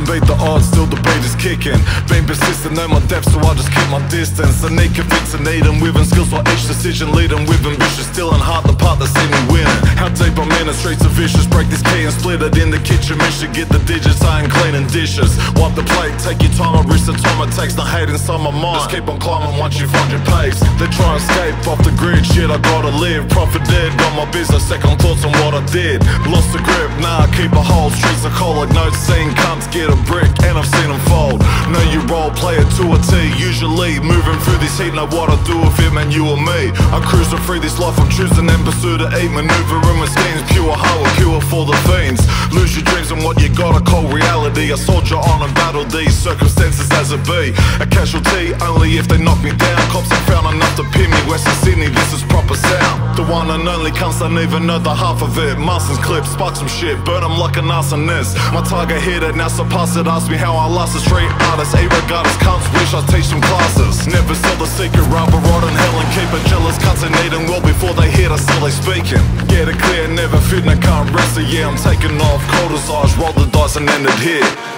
beat the odds, still the beat is kicking. Being persistent, know my depth, so I just keep my distance. I need convince and need them with skills for each decision, lead them with ambition. Still in heart, the part that see me winning. How deep I'm in, the streets are vicious. Break this key and split it in the kitchen. Mission, get the digits, I ain't cleaning dishes. Wipe the plate, take your time, I risk the time it takes. No hate inside my mind, just keep on climbing once you find your pace. They try and escape off the grid, shit, I gotta live. Profit dead, got my business, second thoughts on what I did. Lost the grip, nah, I keep a hold. Streets are cold like Noyz, seen cunts get a brick, and I've seen them fold. Know you role, play it to a T. Usually, moving through this heat, know what I do if it meant you or me. I cruise to free this life, I'm choosing and pursue to eat. Maneuvering with schemes, pure heart will cure for the fiends. Lose your dreams and what you gotta call reality. A soldier on and battle these circumstances as it be. A casualty, only if they knock me down. Cops have found enough to pin me. Western Sydney, this is proper sound. The one and only cunts don't even know the half of it. Marston's clip, spark some shit, burn them like an arsonist. My target hit it, now surpass it. Ask me how I last a street artist. A-regardless cunts, wish I teach them classes. Never sell the secret, rather rot in hell and keep it. Jealous cunts and eating well before they hit us, still they speaking. Get it clear, never fit in a can't rest it. Yeah, I'm taking off, cold as ice, roll the dice and end it here.